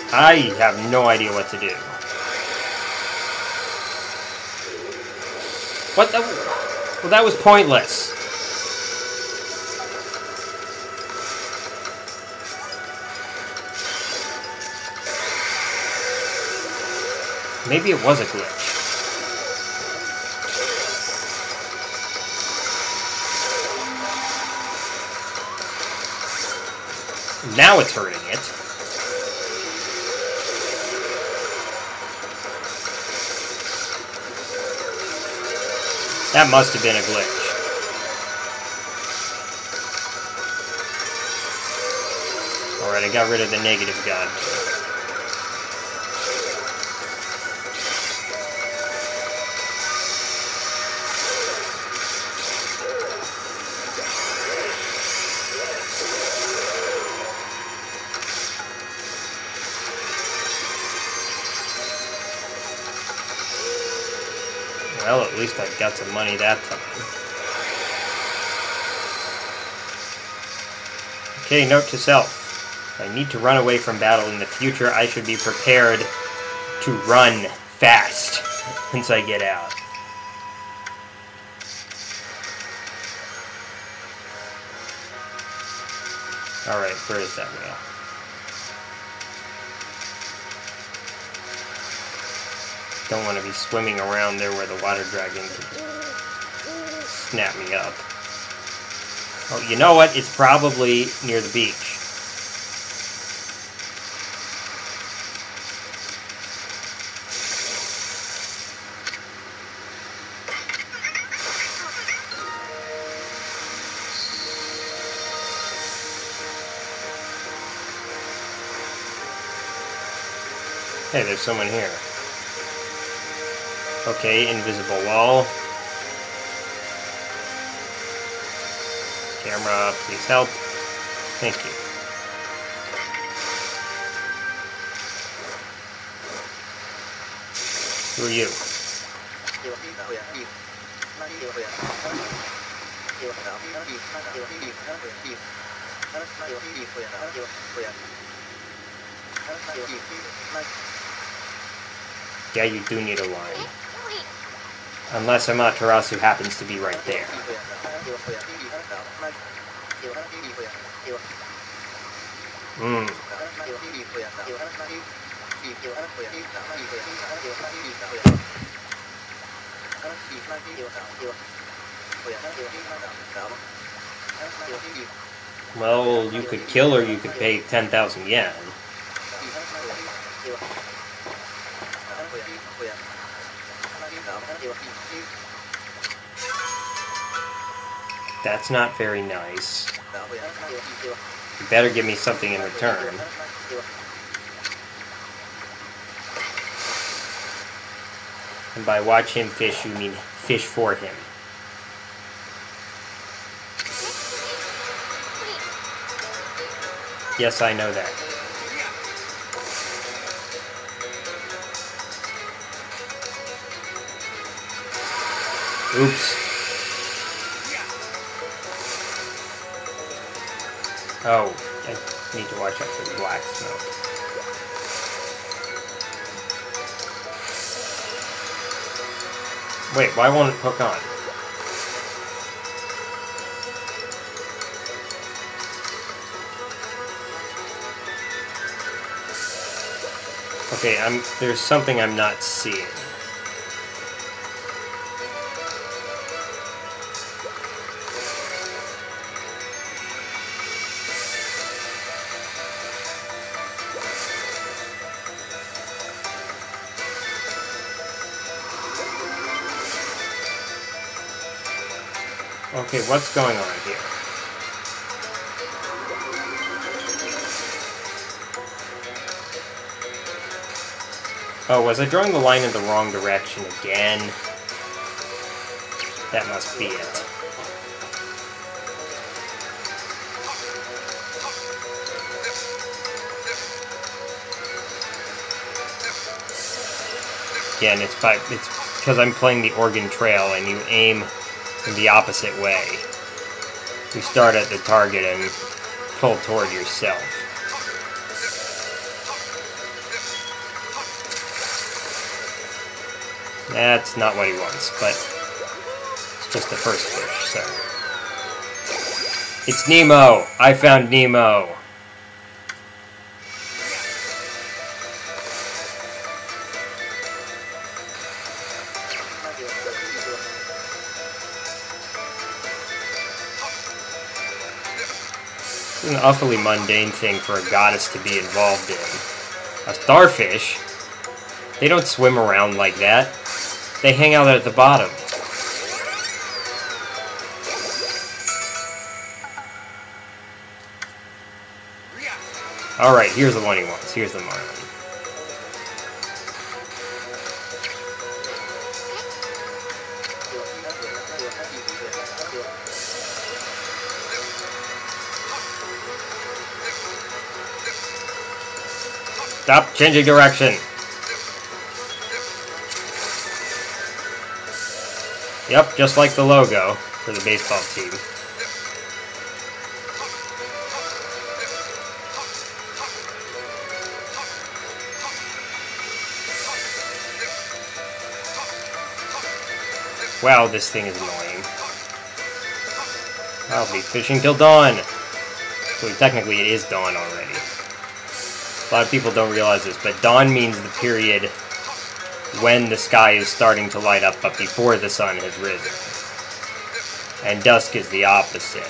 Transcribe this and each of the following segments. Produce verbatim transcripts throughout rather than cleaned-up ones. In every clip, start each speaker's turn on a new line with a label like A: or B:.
A: I have no idea what to do. What the... Well, that was pointless. Maybe it was a glitch. Now it's hurting it. That must have been a glitch. Alright, I got rid of the negative gun. Well, at least I got some money that time. Okay, note to self. If I need to run away from battle in the future, I should be prepared to run fast once I get out. Alright, where is that whale? Don't want to be swimming around there where the water dragon can snap me up. Oh, you know what? It's probably near the beach. Hey, there's someone here. Okay, invisible wall. Camera, please help. Thank you. Who are you? Yeah, you do need a line. Unless Amaterasu happens to be right there. Hmm. Well, you could kill or you could pay ten thousand yen. That's not very nice. You better give me something in return. And by watch him fish, you mean fish for him. Yes, I know that. Oops. Oh, I need to watch out for the black smoke. Wait, why won't it hook on? Okay, I'm there's something I'm not seeing. Okay, what's going on here? Oh, was I drawing the line in the wrong direction again? That must be it. Again, it's by it's because I'm playing the Oregon Trail and you aim in the opposite way. You start at the target and pull toward yourself. That's not what he wants, but it's just the first fish, so. It's Nemo! I found Nemo! This is an awfully mundane thing for a goddess to be involved in. A starfish? They don't swim around like that. They hang out at the bottom. Alright, here's the one he wants. Here's the marlin. Stop changing direction! Yep, just like the logo for the baseball team. Wow, this thing is annoying. I'll be fishing till dawn. So technically it is dawn already. A lot of people don't realize this, but dawn means the period when the sky is starting to light up, but before the sun has risen. And dusk is the opposite.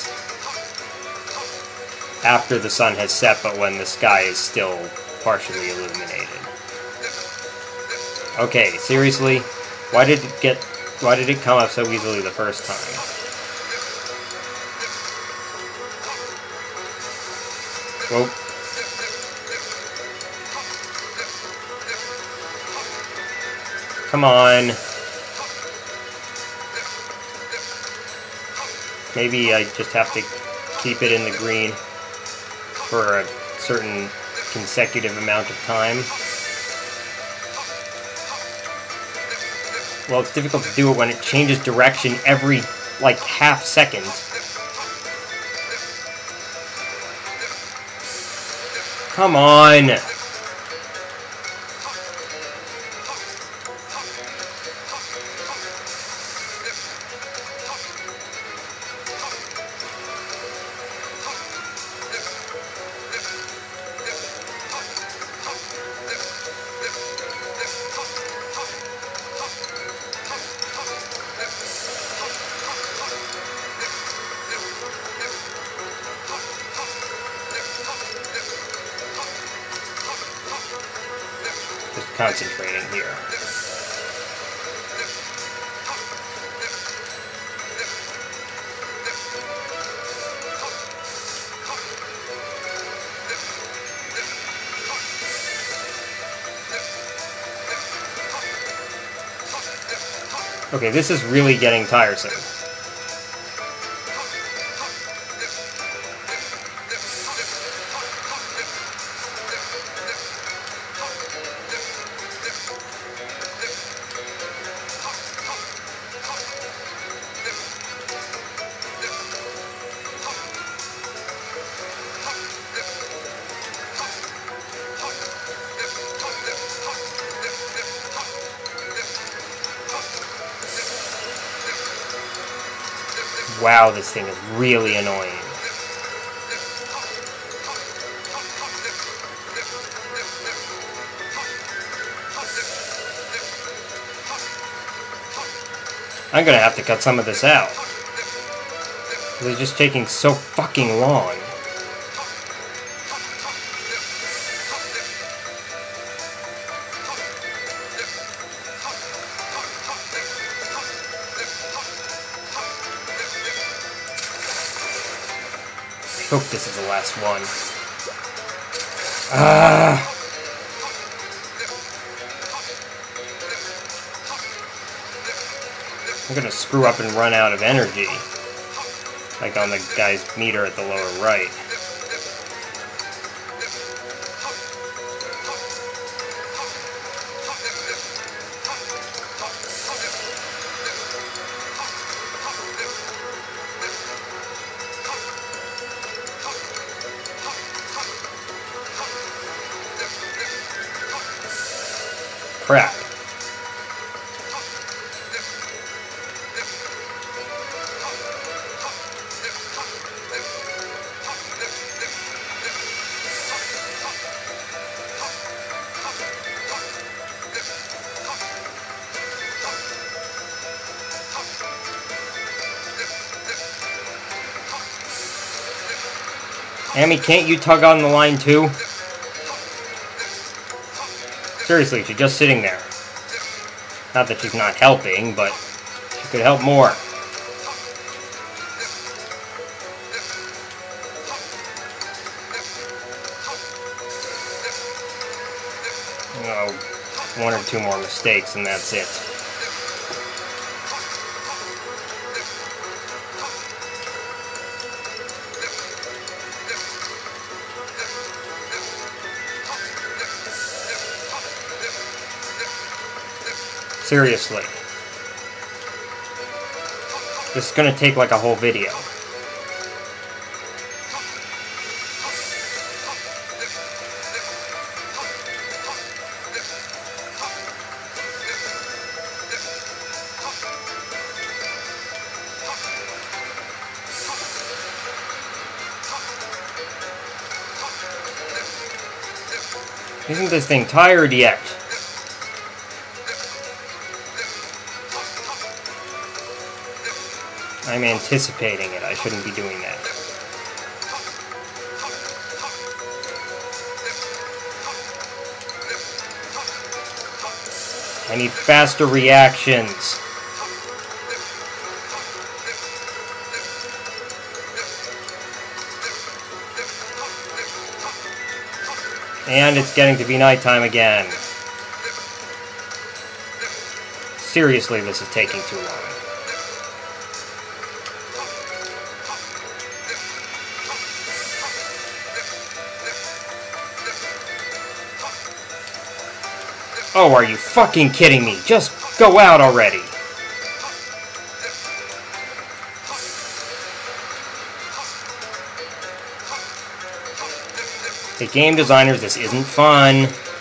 A: After the sun has set, but when the sky is still partially illuminated. Okay, seriously? Why did it get... Why did it come up so easily the first time? Whoa. Come on. Maybe I just have to keep it in the green for a certain consecutive amount of time. Well, it's difficult to do it when it changes direction every, like, half second. Come on! Just concentrating here. Okay, this is really getting tiresome. Wow, this thing is really annoying. I'm gonna have to cut some of this out. It's just taking so fucking long. I hope this is the last one. Ah! I'm gonna screw up and run out of energy. Like on the guy's meter at the lower right. Crap. Amy, can't you tug on the line too? Seriously, she's just sitting there. Not that she's not helping, but she could help more. Oh, one or two more mistakes and that's it. Seriously. This is gonna take like a whole video. Isn't this thing tired yet? I'm anticipating it. I shouldn't be doing that. I need faster reactions. And it's getting to be nighttime again. Seriously, this is taking too long. Oh, are you fucking kidding me? Just go out already. Hey, game designers, this isn't fun.